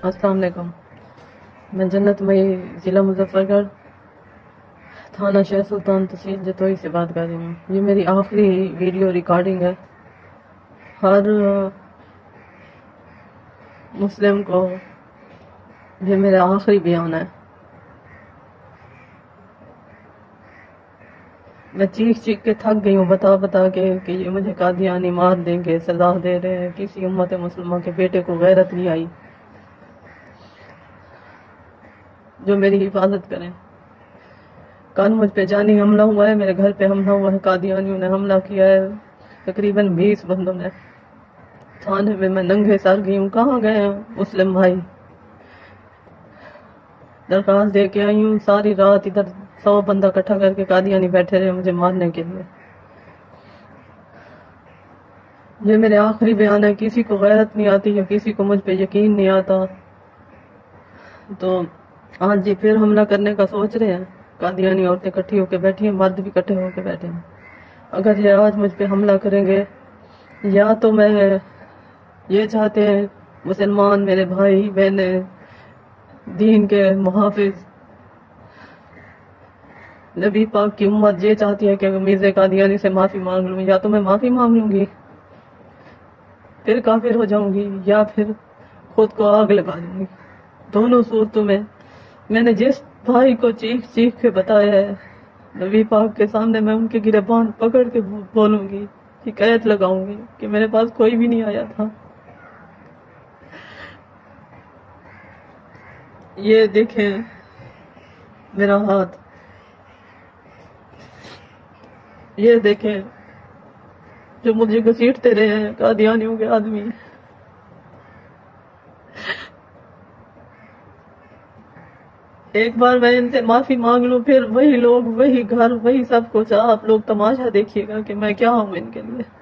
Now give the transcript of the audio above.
अस्सलाम वालेकुम। मैं जन्नत मई, ज़िला मुजफ्फरगढ़, थाना शेख सुल्तान, तहसील जतोई से बात कर रही हूँ। ये मेरी आखिरी वीडियो रिकॉर्डिंग है। हर मुस्लिम को ये मेरा आखिरी बयान है। मैं चीख चीख के थक गई हूँ, बता बता के कि ये मुझे कादियानी मार देंगे, सजा दे रहे हैं। किसी उम्मत मुसलमान के बेटे को गैरत नहीं आई जो मेरी हिफाजत करें। कल मुझ पे जानी हमला हुआ है, मेरे घर पे हमला हुआ है, कादियानियों ने हमला किया है। तकरीबन 20 बंदों ने। थाने में मैं नंगे सर गई हूँ। कहाँ गए हैं मुस्लिम भाई? दरखास्त दे के आई हूँ। सारी रात इधर 100 बंदा इकट्ठा करके कादियानी बैठे रहे मुझे मारने के लिए। ये मेरे आखिरी बयान है। किसी को गैरत नहीं आती या किसी को मुझ पे यकीन नहीं आता तो आज ये फिर हमला करने का सोच रहे हैं। कादियानी औरतें इकट्ठी होकर बैठी हैं, मर्द भी इकट्ठे होकर बैठे हैं। अगर ये आज मुझ पे हमला करेंगे, या तो मैं ये चाहते हैं मुसलमान मेरे भाई बहने, दीन के मुहाफिज, नबी पाक की उम्मत ये चाहती है कि मिर्ज़ा कादियानी से माफी मांग लूं। या तो मैं माफी मांग लूंगी, फिर काफिर हो जाऊंगी, या फिर खुद को आग लगा दूंगी। दोनों सूरतों में मैंने जिस भाई को चीख चीख के बताया है, नबी पाक के सामने मैं उनके गिरबान पकड़ के बोलूंगी, शिकायत लगाऊंगी कि मेरे पास कोई भी नहीं आया था। ये देखें मेरा हाथ, ये देखें जो मुझे घसीटते रहे हैं कादियानियों के आदमी। एक बार मैं इनसे माफी मांग लूं, फिर वही लोग, वही घर, वही सब कुछ। आप लोग तमाशा देखिएगा कि मैं क्या हूं इनके लिए।